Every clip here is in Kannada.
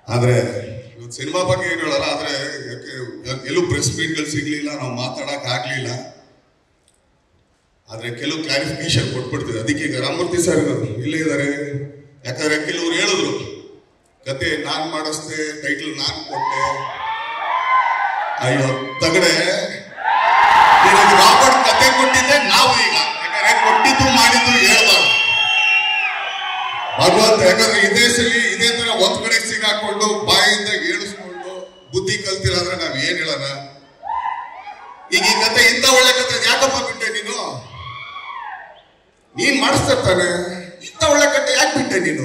ಆದ್ರೆ ಸಿನಿಮಾ ಬಗ್ಗೆ ಏನು ಹೇಳಲ್ಲ. ಆದ್ರೆ ಎಲ್ಲೂ ಪ್ರೆಸ್ ಮೀಟ್ಗಳು ಸಿಗ್ಲಿಲ್ಲ, ನಾವು ಮಾತಾಡಕ್ ಆಗ್ಲಿಲ್ಲ. ಆದ್ರೆ ಕೆಲವು ಕ್ಲಾರಿಫಿಕೇಶನ್ ಕೊಟ್ಬಿಡ್ತೀವಿ. ಅದಕ್ಕೆ ಈಗ ರಾಮಮೂರ್ತಿ ಸರ್ ಇಲ್ಲೇ ಇದ್ದಾರೆ. ಯಾಕಂದ್ರೆ ಕೆಲವ್ರು ಹೇಳಿದ್ರು ಕತೆ ನಾನ್ ಮಾಡಿಸ್ದೆ, ಟೈಟಲ್ ನಾನ್ ಕೊಟ್ಟೆ. ಅಯ್ಯೋ ತಗಡೆ, ರಾಬರ್ಟ್ ಕತೆ ಕೊಟ್ಟಿದ್ದೆ ನಾವು. ಈಗ ಯಾಕಂದ್ರೆ ಕೊಟ್ಟಿದ್ದು ಮಾಡಿದ್ದು ಹೇಳ್ಬಾರ್ದು ಭಗವಂತ. ಯಾಕಂದ್ರೆ ಇದೇ ಸಲಿ ಇದೇ ತರ ಒಂದ್ ಕಡೆ ಸಿಗಾಕೊಂಡು ಬಾಯಿಂದ ಏಳಿಸ್ಕೊಂಡು ಬುದ್ಧಿ ಕಲ್ತಿಲ್ಲ ನಾವ್ ಏನ್ ಹೇಳೋಣ. ಈಗ ಈ ಕತೆ ಇಂಥ ಒಳ್ಳೆ ಕತೆ ಯಾಕಪ್ಪ ಬಿಟ್ಟೆ ನೀನು? ನೀನ್ ಮಾಡಿಸ್ತಿರ್ತಾನೆ. ಇಂಥ ಒಳ್ಳೆ ಕತೆ ಯಾಕೆ ಬಿಟ್ಟೆ ನೀನು?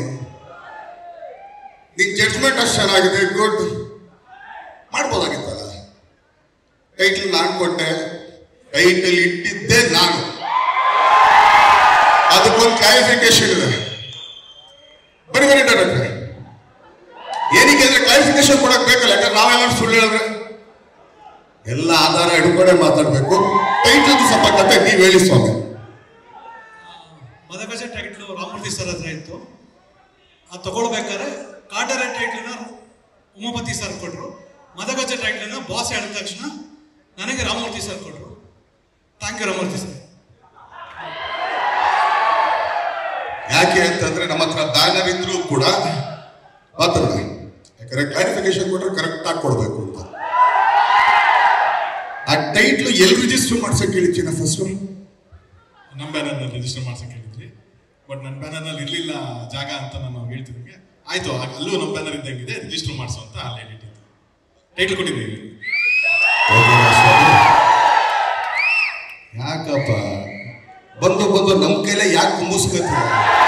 ನಿನ್ ಜಡ್ಜ್ಮೆಂಟ್ ಅಷ್ಟು ಚೆನ್ನಾಗಿದೆ, ಗುಡ್, ಮಾಡ್ಬೋದಾಗಿತ್ತಲ್ಲ. ಟೈಟಲ್ ನಾನ್ ಕೊಟ್ಟೆ, ಟೈಟಲ್ ಇಟ್ಟಿದ್ದೆ ನಾನು. ಅದಕ್ಕೊಂದು ಕ್ಲಾರಿಫಿಕೇಶನ್ ಇದೆ. ಬರೀ ಡೈರೆಕ್ಟರ್ ಏನಕ್ಕೆ ಅಂದ್ರೆ ಕ್ಲಾರಿಫಿಕೇಶನ್ ಕೊಡಕ್ ಬೇಕಲ್ಲ. ಯಾಕಂದ್ರೆ ನಾವೆಲ್ಲ ಸುಳ್ಳು ಹೇಳಿದ್ರೆ ಎಲ್ಲ ಆಧಾರ ಹಿಡ್ಕೊಂಡೆ ಮಾತಾಡ್ಬೇಕು. ಟೈಟಲ್ ಸ್ವಲ್ಪ ಕತೆ ನೀವ್ ಹೇಳಿ ಸ್ವಾಮಿ. ಮದಗಜ ಟೈಟ್ಲು ರಾಮಮೂರ್ತಿ ಸರ್ ಹತ್ರ ಇತ್ತು. ಅದು ತಗೊಳ್ಬೇಕಾದ್ರೆ ಕಾಟರ ಟೈಟ್ಲನ್ನ ಉಮಾಪತಿ ಸರ್ ಕೊಟ್ರು. ಮದಗಜ ಟೈಟ್ಲನ್ನ ಬಾಸ್ ಹೇಳಿದ ತಕ್ಷಣ ನನಗೆ ರಾಮಮೂರ್ತಿ ಸರ್ ಕೊಟ್ರು. Thank you Ramamurthy sir. ಯಾಕೆ ಅಂತಂದ್ರೆ ನಮ್ಮ ಹತ್ರ ಬ್ಯಾನರ್ ಇದ್ರು ಕೂಡ ಮಾತಾಡ. ಯಾಕಂದ್ರೆ ಕ್ಲಾರಿಫಿಕೇಶನ್ ಕೊಟ್ರೆ ಕರೆಕ್ಟ್ ಆಗಿ ಕೊಡ್ಬೇಕು ಅಂತ. ಆ ಟೈಟ್ಲು ಎಲ್ಲಿ ರಿಜಿಸ್ಟರ್ ಮಾಡ್ಸಕ್ ಹೇಳಿದ್ದೀನ ಫಸ್ಟ್? ನಮ್ಮ ಬ್ಯಾನರ್ನಲ್ಲಿ ರಿಜಿಸ್ಟರ್ ಮಾಡ್ಸಕ್ ಹೇಳಿದ್ರಿ. ಬಟ್ ನನ್ನ ಬ್ಯಾನರ್ನಲ್ಲಿ ಇರ್ಲಿಲ್ಲ ಜಾಗ ಅಂತ ನಾನು ಹೇಳ್ತಿದ್ದೆ. ಆಯ್ತು, ಅಲ್ಲೂ ನಮ್ಮ ಬ್ಯಾನರ್ ಇದ್ದಂಗಿದೆ, ರಿಜಿಸ್ಟರ್ ಮಾಡಿಸು ಅಂತ ಅಲ್ಲಿ ಹೇಳಿಟ್ಟಿದ್ದು. ಟೈಟ್ಲ್ ಕೊಟ್ಟಿದ್ದೀವಿ. ಯಾಕಪ್ಪ ಬಂದು ಬಂದು ನಮ್ ಕೈಲೇ ಯಾಕೆ ಕುಂಬಿಸ್ಕೊತೀರ?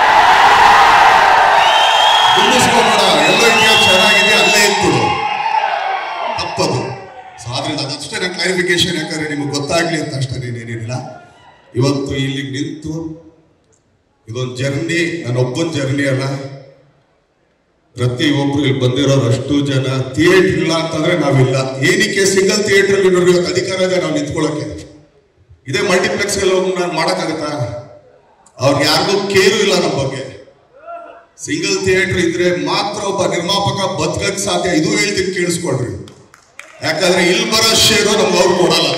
ಕುಂಬಿಸ್ಕೋಬೇಡ. ಎಲ್ಲೋ ಇದೆಯೋ ಚೆನ್ನಾಗಿದೆ ಅಲ್ಲೇ ಇತ್ತು ತಪ್ಪದು. ಸೊ ಆದ್ರಿಂದ ಅದಷ್ಟೇ ನನ್ನ ಕ್ಲಾರಿಫಿಕೇಶನ್. ಯಾಕಂದ್ರೆ ನಿಮ್ಗೆ ಗೊತ್ತಾಗ್ಲಿ ಅಂತ ಅಷ್ಟೇ, ಏನೇನಿಲ್ಲ. ಇವತ್ತು ಇಲ್ಲಿ ನಿಂತು ಇದೊಂದು ಜರ್ನಿ, ನನ್ನೊಬ್ಬನ ಜರ್ನಿ ಅಲ್ಲ. ಪ್ರತಿಯೊಬ್ರು ಇಲ್ಲಿ ಬಂದಿರೋರು ಅಷ್ಟು ಜನ. ಥಿಯೇಟರ್ ಇಲ್ಲ ಅಂತಂದ್ರೆ ನಾವಿಲ್ಲ. ಏನಕ್ಕೆ ಸಿಂಗಲ್ ಥಿಯೇಟರ್ ಇವತ್ತು ಅಧಿಕಾರ ಇದೆ ನಾವು ನಿಂತ್ಕೊಳ್ಳೋಕೆ? ಇದೇ ಮಲ್ಟಿಪ್ಲೆಕ್ಸ್ ಎಲ್ಲ ಹೋಗಿ ನಾನು ಮಾಡಕ್ಕಾಗತ್ತಾ? ಅವ್ರಿಗೆ ಯಾರಿಗೂ ಕೇರು ಇಲ್ಲ ನಮ್ಮ ಬಗ್ಗೆ. ಸಿಂಗಲ್ ಥಿಯೇಟರ್ ಇದ್ರೆ ಮಾತ್ರ ಒಬ್ಬ ನಿರ್ಮಾಪಕ ಬದುಕಕ್ಕೆ ಸಾಧ್ಯ. ಇದು ಹೇಳ್ತೀನಿ, ಕೇಳಿಸ್ಕೊಳ್ರಿ. ಯಾಕಂದ್ರೆ ಇಲ್ಲಿ ಬರೋ ಶೇರು ನಮ್ಗೆ ಅವ್ರು ಕೊಡಲ್ಲ.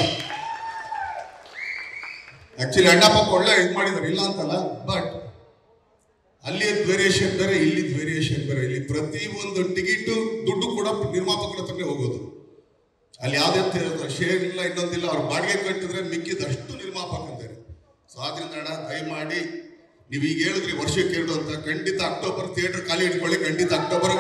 ಆಕ್ಚುಲಿ ಅಣ್ಣಪ್ಪ ಒಳ್ಳೆ ಇದು ಮಾಡಿದಾರೆ, ಇಲ್ಲ ಅಂತಲ್ಲ. ಬಟ್ ಅಲ್ಲಿ ವೇರಿಯೇಷನ್ ಬೇರೆ, ಇಲ್ಲಿ ವೇರಿಯೇಷನ್ ಬೇರೆ. ಇಲ್ಲಿ ಪ್ರತಿ ಒಂದು ಟಿಕೆಟ್ ದುಡ್ಡು ಕೂಡ ನಿರ್ಮಾಪಕರ ಹತ್ರನೇ ಹೋಗೋದು. ಅಲ್ಲಿ ಯಾವ್ದೇ ಶೇರ್ ಇಲ್ಲ, ಇನ್ನೊಂದಿಲ್ಲ. ಅವ್ರು ಬಾಡಿಗೆ ಕಟ್ಟಿದ್ರೆ ಮಿಕ್ಕಿದಷ್ಟು ನಿರ್ಮಾಪಕಂತಾರೆ. ಸೊ ಆದ್ರಿಂದ ಅಣ್ಣ ದಯಮಾಡಿ ನೀವು ಈಗ ಹೇಳಿದ್ರಿ ವರ್ಷಕ್ಕೆ 2 ಅಂತ. ಖಂಡಿತ ಅಕ್ಟೋಬರ್ ಥಿಯೇಟರ್ ಖಾಲಿ ಇಟ್ಕೊಳ್ಳಿ. ಖಂಡಿತ ಅಕ್ಟೋಬರ್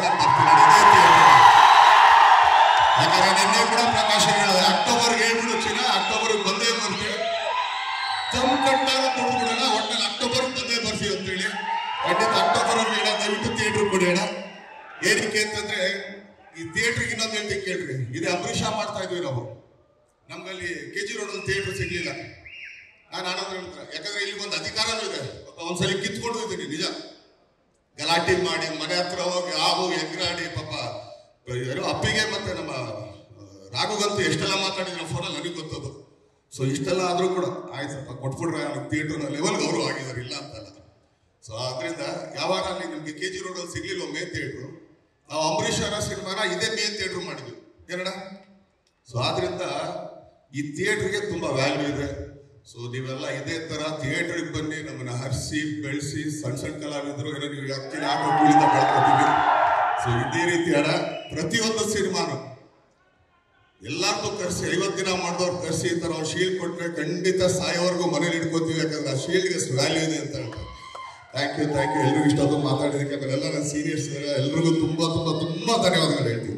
ಯಾಕಂದ್ರೆ ನಿನ್ನೆ ಕೂಡ ಪ್ರಕಾಶ ಹೇಳಿದೆ ಅಕ್ಟೋಬರ್ ಹೇಳ್ಬಿಡು ಚಿನ್ನ, ಅಕ್ಟೋಬರ್ ಬಂದೇ ಬರ್ತೀವಿ. ತಮ್ಮ ಕಟ್ಟಾಗ ದುಡ್ಡು ಬಿಡೋಣ, ಒಟ್ಟಲ್ಲಿ ಅಕ್ಟೋಬರ್ ಬಂದೇ ಬರ್ತೀವಿ ಅಂತೇಳಿ. ಖಂಡಿತ ಅಕ್ಟೋಬರ್ ಅಲ್ಲಿ ಹೇಳ, ದಯವಿಟ್ಟು ಥಿಯೇಟರ್ ಕೊಡೋಣ. ಏನಕ್ಕೆ ಅಂತಂದ್ರೆ ಈ ಥಿಯೇಟರ್ಗೆ ಇನ್ನೊಂದು ಹೇಳ್ತೀನಿ ಕೇಳ್ರಿ. ಇದೇ ಅಂಬರೀಷ ಮಾಡ್ತಾ ಇದ್ವಿ ನಾವು. ನಮ್ಗಲ್ಲಿ KG ರೋಡ್ ಅಲ್ಲಿ ಥಿಯೇಟರ್ ಸಿಗ್ಲಿಲ್ಲ. ನಾನು ಆನಂದ ಹೇಳ್ತಾರೆ, ಯಾಕಂದ್ರೆ ಇಲ್ಲಿ ಒಂದು ಅಧಿಕಾರನೂ ಇದೆ. ಒಂದ್ಸಲಿ ಕಿತ್ಕೊಂಡು ಹೋಗ್ತೀನಿ ನಿಜ. ಗಲಾಟೆ ಮಾಡಿ ಮನೆ ಹತ್ರ ಹೋಗಿ ಹಾವು ಎಗ್ರಾಡಿ ಪಾಪ ಯಾರು ಅಪ್ಪಿಗೆ ಮತ್ತೆ ನಮ್ಮ ರಾಘುಗಂತೂ ಎಷ್ಟೆಲ್ಲ ಮಾತಾಡಿದ್ರು ಫೋನಲ್ಲಿ, ನನಗೆ ಗೊತ್ತದು. ಸೊ ಇಷ್ಟೆಲ್ಲ ಆದ್ರೂ ಕೂಡ ಆಯ್ತಪ್ಪ ಕೊಟ್ಬಿಡ್ರೆ ಥಿಯೇಟರ್ನ ಲೆವೆಲ್ಗೆ ಅವರು ಆಗಿದ್ದಾರೆ, ಇಲ್ಲ ಅಂತಲ್ಲ. ಸೊ ಆದ್ರಿಂದ ಯಾವಾಗ ಅಲ್ಲಿ ನಮ್ಗೆ KG ರೋಡ್ ಅಲ್ಲಿ ಸಿಗ್ಲಿಲ್ಲ ಮೇನ್ ಥಿಯೇಟ್ರು, ನಾವು ಅಂಬರೀಷ್ ಅವರ ಸಿನಿಮಾನ ಇದೇ ಮೇನ್ ಥಿಯೇಟರ್ ಮಾಡಿದ್ವಿ ಕನ್ನಡ. ಸೊ ಆದ್ರಿಂದ ಈ ಥಿಯೇಟರ್ಗೆ ತುಂಬಾ ವ್ಯಾಲ್ಯೂ ಇದೆ. ಸೊ ನೀವೆಲ್ಲ ಇದೇ ತರ ಥಿಯೇಟರ್ಗೆ ಬನ್ನಿ, ನಮ್ಮನ್ನ ಹರಿಸಿ ಬೆಳೆಸಿ. ಸಣ್ಣ ಸಣ್ಣ ಕಲಾವಿದರು ಏನೋ ನೀವು ಅಕ್ಕಿನ ಕೂಲಿಂದ ಕಳ್ಕೊತೀವಿ. ಸೊ ಇದೇ ರೀತಿ ಅಣ್ಣ ಪ್ರತಿಯೊಂದು ಸಿನಿಮಾನು ಎಲ್ಲಾರ್ಗೂ ಕರ್ಸಿ 50 ದಿನ ಮಾಡಿದವ್ರು ಕರ್ಸಿ ಈ ತರ ಶೀಲ್ಡ್ ಕೊಟ್ರೆ ಖಂಡಿತ ಸಾಯೋವರೆಗೂ ಮನೇಲಿ ಇಟ್ಕೋತೀವಿ. ಯಾಕಂದ್ರೆ ಆ ಶೀಲ್ಡ್ಗೆ ವ್ಯಾಲ್ಯೂ ಇದೆ ಅಂತ ಹೇಳ್ತಾರೆ. ಥ್ಯಾಂಕ್ ಯು ಎಲ್ರಿಗೂ ಇಷ್ಟೊಂದು ಮಾತಾಡಿದಕ್ಕೆ. ಎಲ್ಲ ನನ್ನ ಸೀನಿಯರ್ಸ್ ಎಲ್ರಿಗೂ ತುಂಬಾ ತುಂಬಾ ತುಂಬಾ ಧನ್ಯವಾದಗಳು ಹೇಳ್ತೀನಿ.